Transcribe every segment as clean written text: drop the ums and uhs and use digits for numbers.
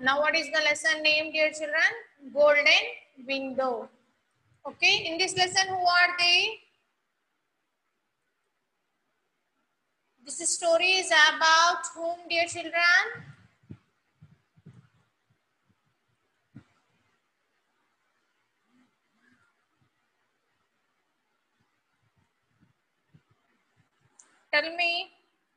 Now what is the lesson name, dear children? Golden window. Okay, in this lesson who are they? This story is about whom, dear children? Tell me.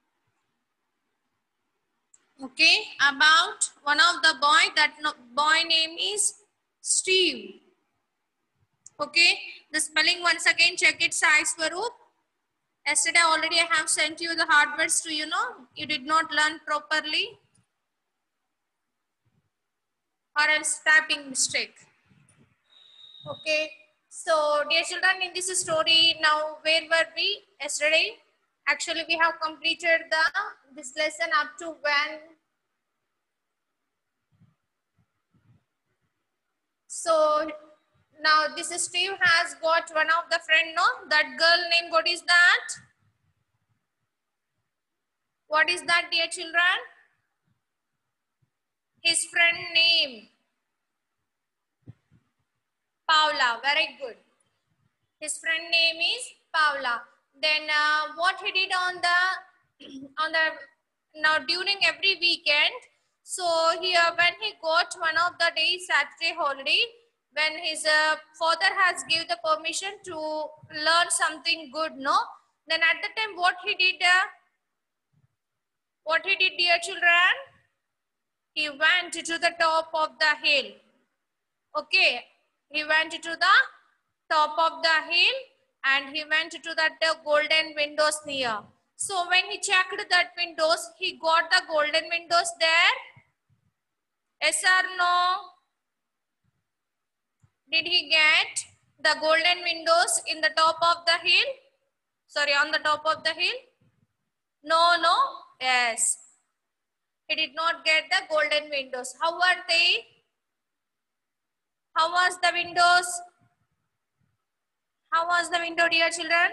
Okay, about one of the boy, that boy name is Steve. Okay, the spelling once again, check it, Sai Swaroop. Yesterday already I have sent you the hard words to you did not learn properly, or else typing mistake. Okay, so dear children, in this story, now where were we yesterday? Actually, we have completed this lesson up to when. So now this Steve has got one of the friend, no? That girl name, what is that? What is that, dear children? His friend name. Paula, very good. His friend name is Paula. Then what he did on the now during every weekend. So here when he got one of the days Saturday holiday, when his father has give the permission to learn something good, no? Then at the time what he did, dear children? He went to the top of the hill. Okay, he went to the top of the hill and he went to that golden windows near. So when he checked that windows, he got the golden windows there. Yes or no? Did he get the golden windows in the top of the hill? Sorry, on the top of the hill? No, no. Yes. He did not get the golden windows. How were they? How was the windows? How was the window, dear children?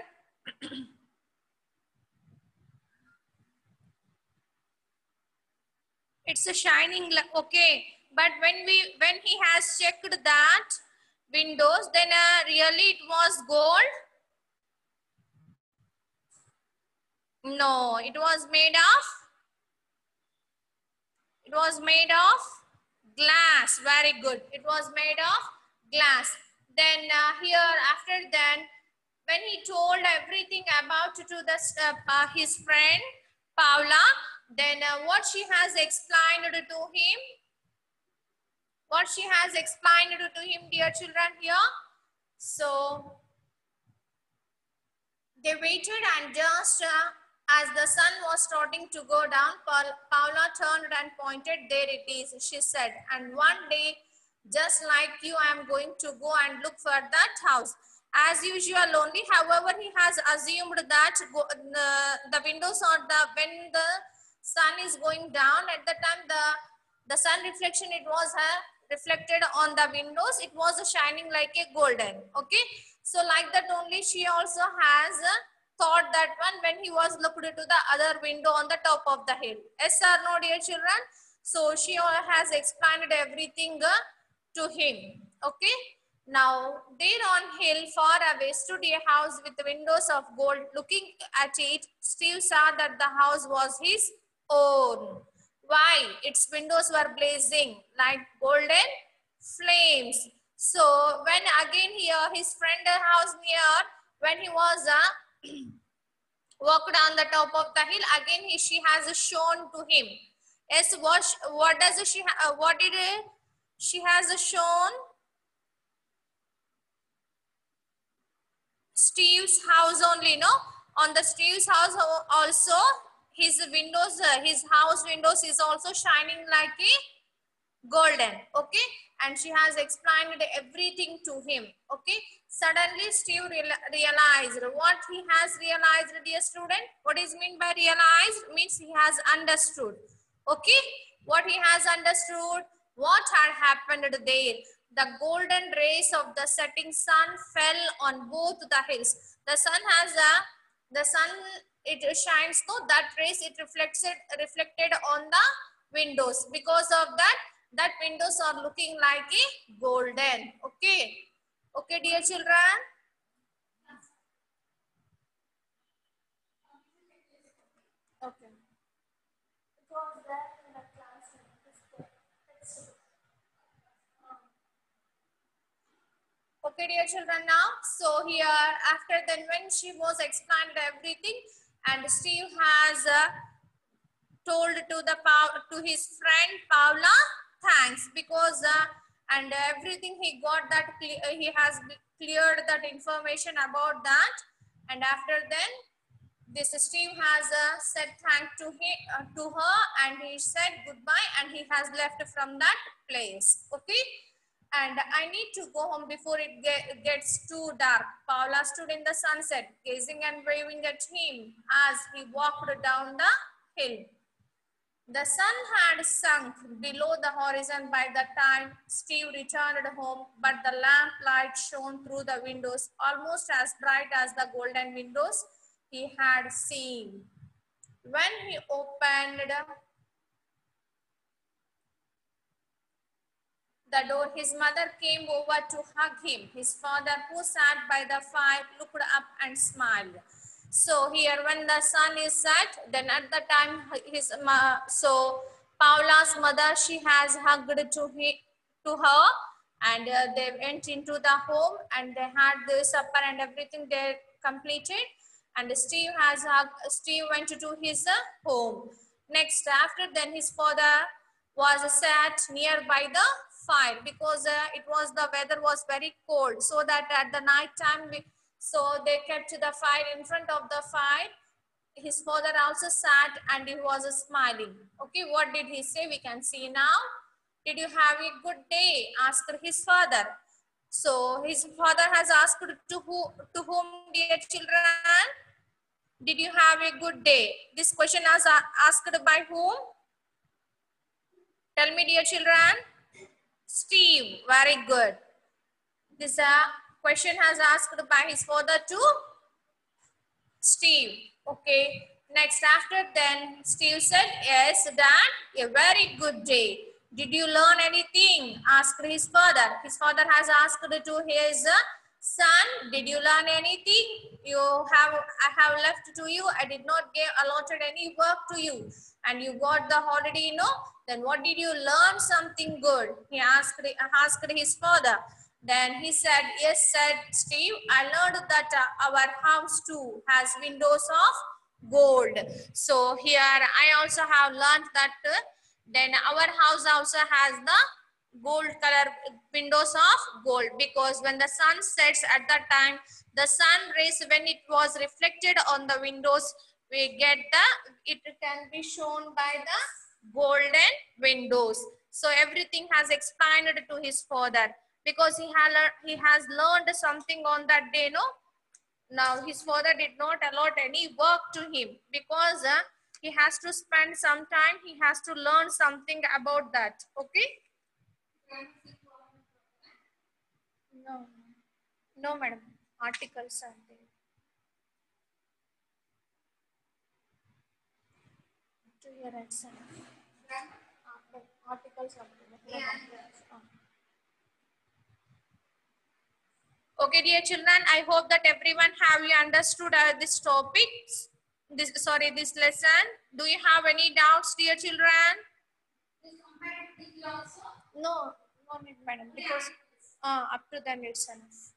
It's a shining, okay. But when he has checked that windows, then really it was gold. No, it was made of glass. Very good. It was made of glass. Then here after then, when he told everything about to his friend Paula, then what she has explained to him? What she has explained to him, dear children, here? So they waited and just as the sun was starting to go down, Paula turned and pointed. There it is, she said. And one day, just like you, I am going to go and look for that house. As usual only, however, he has assumed that the windows or when the sun is going down, at the time the sun reflection, it was reflected on the windows, it was shining like a golden. Okay, so like that only she also has thought that one when he was looked to the other window on the top of the hill. Yes or no, dear children? So she has explained everything to him. Okay, now there on hill far away stood a house with windows of gold. Looking at it, Steve saw that the house was his own. Why? Its windows were blazing like golden flames. So when again here his friend house near, when he was walked on the top of the hill, again she has shown to him. Yes, what does she what did she has shown? Steve's house only, no? On the Steve's house also his windows, his house windows is also shining like a golden. Okay, and she has explained everything to him. Okay, suddenly Steve realized. What he has realized, dear student? What is meant by realized? Means he has understood. Okay, what he has understood? What had happened there? The golden rays of the setting sun fell on both the hills. The sun has it shines, so that rays it reflected on the windows. Because of that, That windows are looking like a golden. Okay. Okay, dear children. Okay. Okay, dear children, now, so here, after then when she was explained everything, and Steve has told to to his friend Paula, thanks, because and everything he got that he has cleared that information about that, and after then this Steve has said thank to her, and he said goodbye, and he has left from that place. Okay, and I need to go home before it gets too dark. Paula stood in the sunset, gazing and waving at him as he walked down the hill. The sun had sunk below the horizon by the time Steve returned home, but the lamp light shone through the windows almost as bright as the golden windows he had seen. When he opened the door, his mother came over to hug him. His father, who sat by the fire, looked up and smiled. So here, when the sun is set, then at the time so Paula's mother, she has hugged to her, and they went into the home, and they had the supper and everything they completed. And Steve went to his home. Next, after then, his father was sat nearby the fire, because the weather was very cold, so that at the night time so they kept the fire in front of the fire. His father also sat and he was smiling. Okay, what did he say? We can see now. Did you have a good day? Asked his father. So his father has asked to whom, dear children? Did you have a good day? This question was asked by whom? Tell me, dear children. Steve, very good. This question has asked by his father to Steve. Okay. Next, after then, Steve said, yes, Dad, a very good day. Did you learn anything? Asked his father. His father has asked to his son, did you learn anything? I have left to you. I did not give allotted any work to you. And you got the holiday, then what did you learn something good? He asked his father. Then he said, yes, said Steve, I learned that our house too has windows of gold. So here I also have learned that then our house also has the gold color windows of gold, because when the sun sets at that time, the sun rays, when it was reflected on the windows, we get it can be shown by the golden windows. So everything has explained to his father, because he has learned something on that day. Now his father did not allot any work to him, because he has to spend some time, he has to learn something about that. Okay. No, no, madam. Articles are there. To your right side. Articles are there. Okay, dear children, I hope that everyone have you understood this topic. This lesson. Do you have any doubts, dear children? No, no need, madam, because up to then it's enough.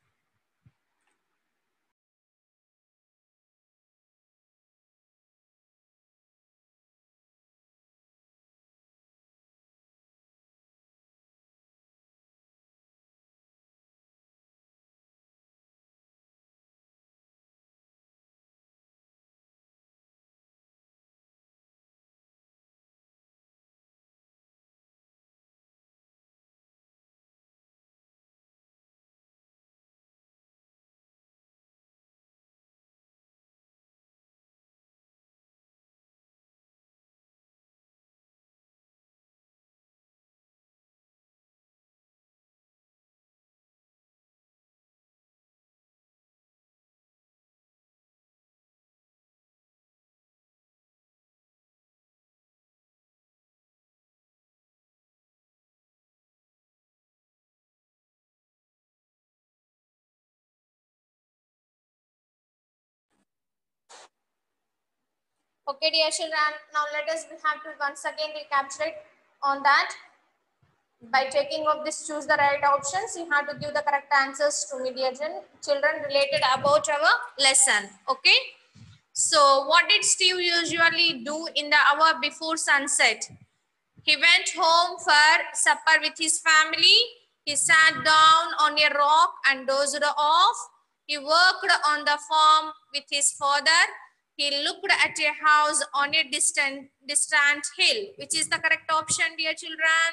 Okay, dear children, now we have to once again recapitulate on that. By taking of this, choose the right options. You have to give the correct answers to me, dear children, related about our lesson. Okay. So, what did Steve usually do in the hour before sunset? He went home for supper with his family. He sat down on a rock and dozed off. He worked on the farm with his father. He looked at a house on a distant hill. Which is the correct option, dear children?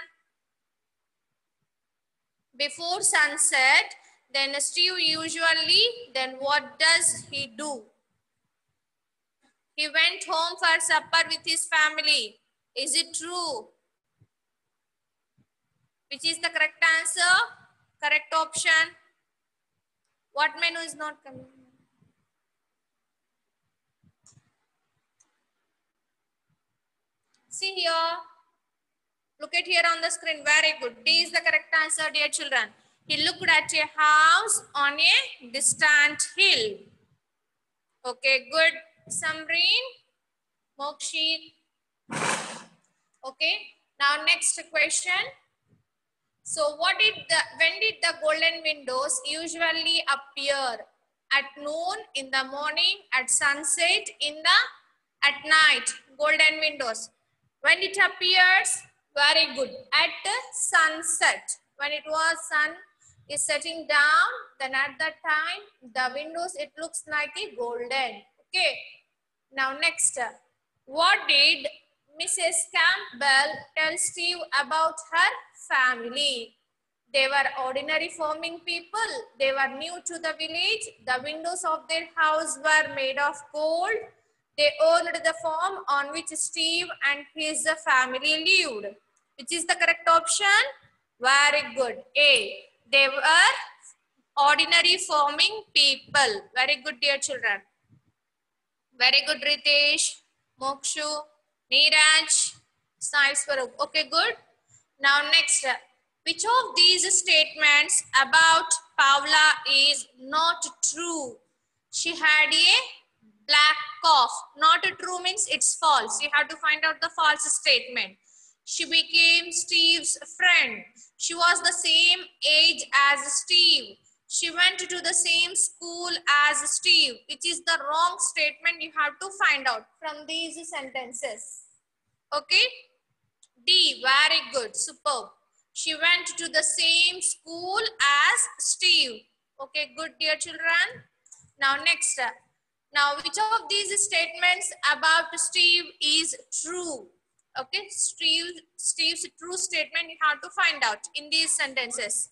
Before sunset, then Steve usually, then what does he do? He went home for supper with his family. Is it true? Which is the correct answer? Correct option? What menu is not coming? See here. Look at here on the screen. Very good. D is the correct answer, dear children. He looked at a house on a distant hill. Okay, good. Samreen, Mokshi. Okay. Now next question. So when did the golden windows usually appear? At noon, in the morning, at sunset, at night, golden windows. When it appears, very good, at sunset. When it was sun is setting down, then at that time, the windows, it looks like a golden. Okay. Now next, what did Mrs. Campbell tell Steve about her family? They were ordinary farming people. They were new to the village. The windows of their house were made of gold. They owned the farm on which Steve and his family lived. Which is the correct option? Very good. A. They were ordinary farming people. Very good, dear children. Very good, Ritesh, Mokshu, Neeraj, Sai Swarup. Okay, good. Now next, which of these statements about Paula is not true? She had a black cough. Not true means it's false. You have to find out the false statement. She became Steve's friend. She was the same age as Steve. She went to the same school as Steve. Which is the wrong statement you have to find out from these sentences. Okay. D, very good, superb. She went to the same school as Steve. Okay, good, dear children. Now next, now which of these statements about Steve is true? Okay, Steve's true statement you have to find out in these sentences.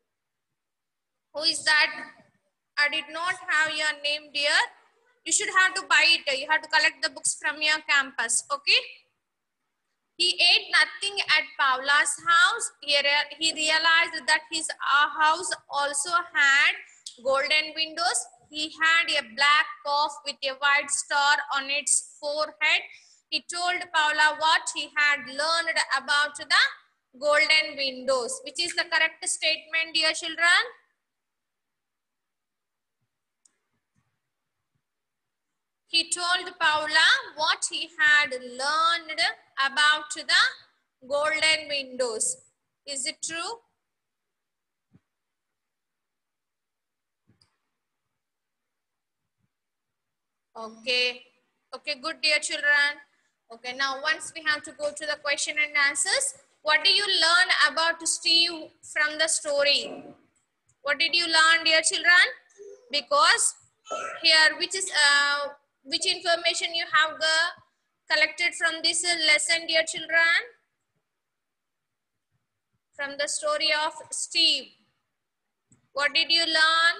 Who is that? I did not have your name, dear. You should have to buy it. You have to collect the books from your campus. Okay. He ate nothing at Paula's house. He realized that his house also had golden windows. He had a black cough with a white star on its forehead. He told Paula what he had learned about the golden windows. Which is the correct statement, dear children? He told Paula what he had learned about the golden windows. Is it true? Okay. Okay, good, dear children. Okay, now once we have to go to the question and answers. What do you learn about Steve from the story? What did you learn, dear children? Because here, which information you have collected from this lesson, dear children? From the story of Steve. What did you learn?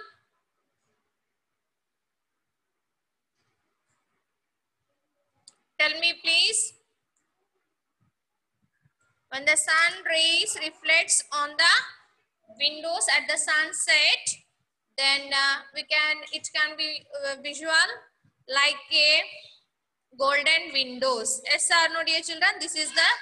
Tell me, please. When the sun rays reflects on the windows at the sunset, then it can be visual like a golden windows. Yes or no, dear children? This is the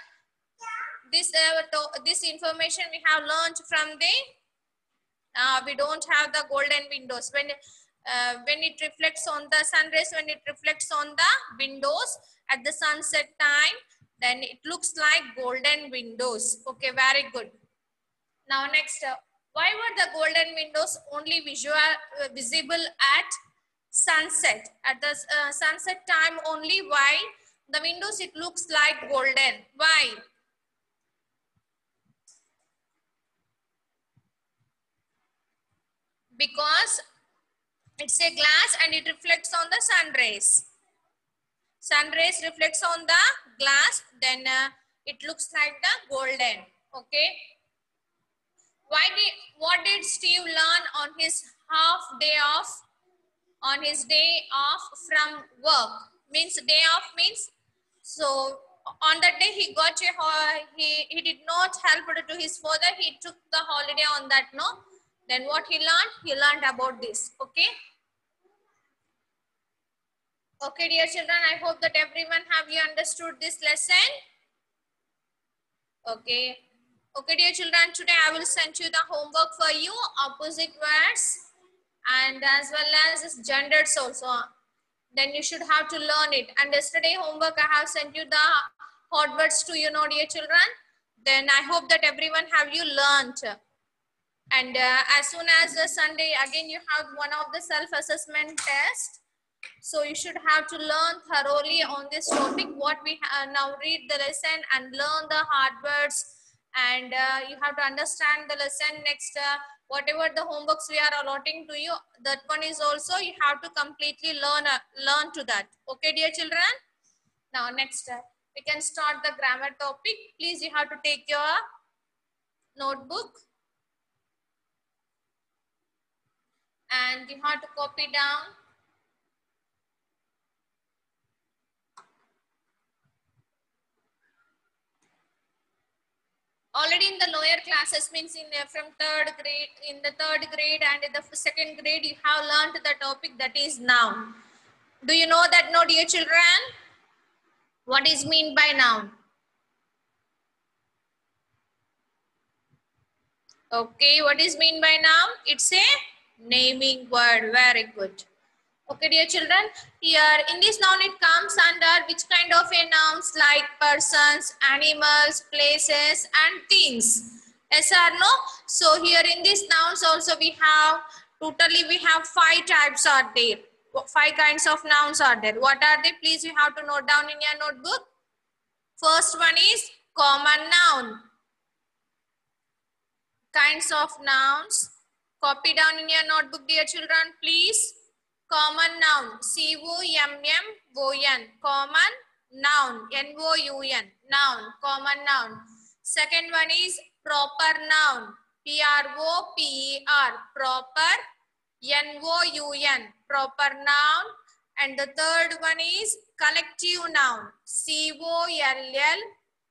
this information we have learned from the we don't have the golden windows. when it reflects on the sun rays, when it reflects on the windows at the sunset time, then it looks like golden windows. Okay, very good. Now next, why were the golden windows only visible at sunset? At the sunset time only, why the windows it looks like golden? Why? Because it's a glass and it reflects on the sun rays. Sun rays reflects on the glass, then it looks like the golden. Okay. What did Steve learn on his day off? On his day off from work, means day off means, so on that day he got he did not help to his father, he took the holiday on that, no? Then what he learned about this. Okay. Okay, dear children, I hope that everyone have you understood this lesson. Okay. Okay, dear children, today I will send you the homework for you, opposite words and as well as genders also. Then you should have to learn it. And yesterday homework I have sent you the hot words to you, know, dear children. Then I hope that everyone have you learned. And as soon as Sunday, again you have one of the self-assessment test. So you should have to learn thoroughly on this topic. What we now read the lesson and learn the hard words, and you have to understand the lesson. Next, whatever the homeworks we are allotting to you, that one is also you have to completely learn to that. Okay, dear children. Now next, we can start the grammar topic. Please, you have to take your notebook and you have to copy down. Already in the lower classes, means in from third grade, in the third grade and in the second grade, you have learned the topic that is noun. Do you know that, no, dear children? What is mean by noun? Okay, what is mean by noun? It's a naming word. Very good. Okay, dear children, here in this noun it comes under which kind of a nouns, like persons, animals, places and things. Yes or no? So here in these nouns also we have, totally we have 5 types are there. 5 kinds of nouns are there. What are they? Please you have to note down in your notebook. First one is common noun. Kinds of nouns. Copy down in your notebook, dear children, please. Common noun, C-O-M-M-O-N, common noun, N-O-U-N, noun, common noun. Second one is proper noun, P-R-O-P-E-R, proper, N-O-U-N, proper noun. And the third one is collective noun, C-O-L-L,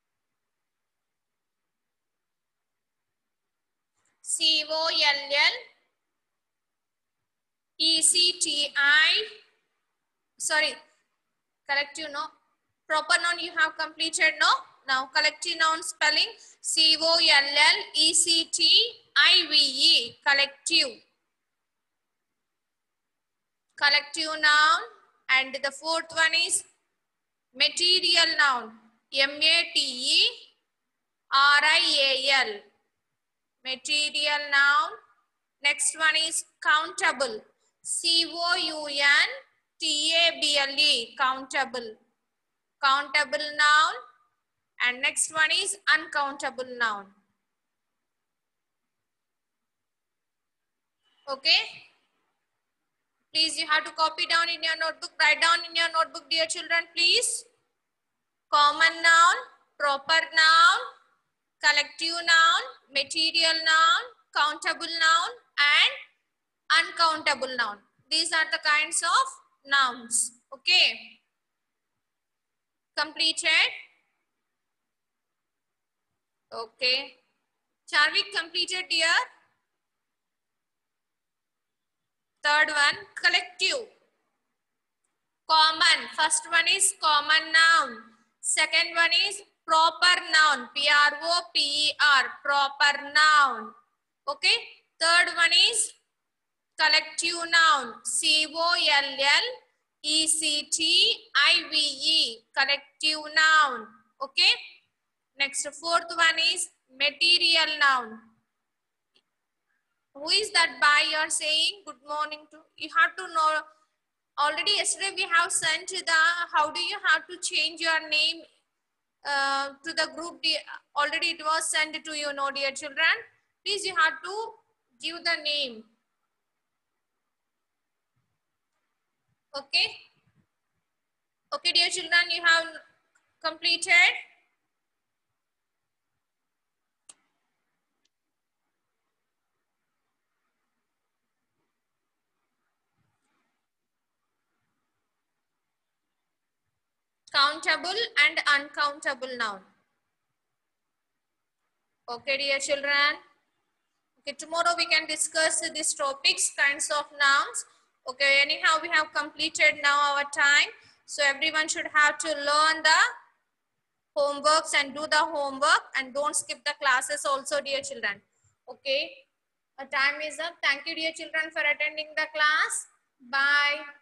C-O-L-L, E-C-T-I, sorry, collective, no, proper noun you have completed, no? Now collective noun spelling, C-O-L-L-E-C-T-I-V-E, collective. Collective noun. And the fourth one is material noun, M-A-T-E-R-I-A-L, material noun. Next one is countable, C-O-U-N-T-A-B-L-E, countable, countable noun. And next one is uncountable noun. Okay. Please, you have to copy down in your notebook. Write down in your notebook, dear children, please. Common noun, proper noun, collective noun, material noun, countable noun, and uncountable noun. These are the kinds of nouns. Okay. Completed? Okay. Charvik, completed, dear? Third one, collective. Common. First one is common noun. Second one is proper noun. P-R-O-P-E-R. Proper noun. Okay. Third one is collective noun, collective, collective noun. Okay. Next, fourth one is material noun. Who is that by you are saying good morning to? You have to know. Already yesterday we have sent the, how do you have to change your name to the group. Already it was sent to you, no, dear children. Please, you have to give the name. Okay. Okay, dear children, you have completed. Countable and uncountable noun. Okay, dear children. Okay, tomorrow we can discuss these topics, kinds of nouns. Okay, anyhow, we have completed now our time. So everyone should have to learn the homeworks and do the homework, and don't skip the classes also, dear children. Okay, our time is up. Thank you, dear children, for attending the class. Bye.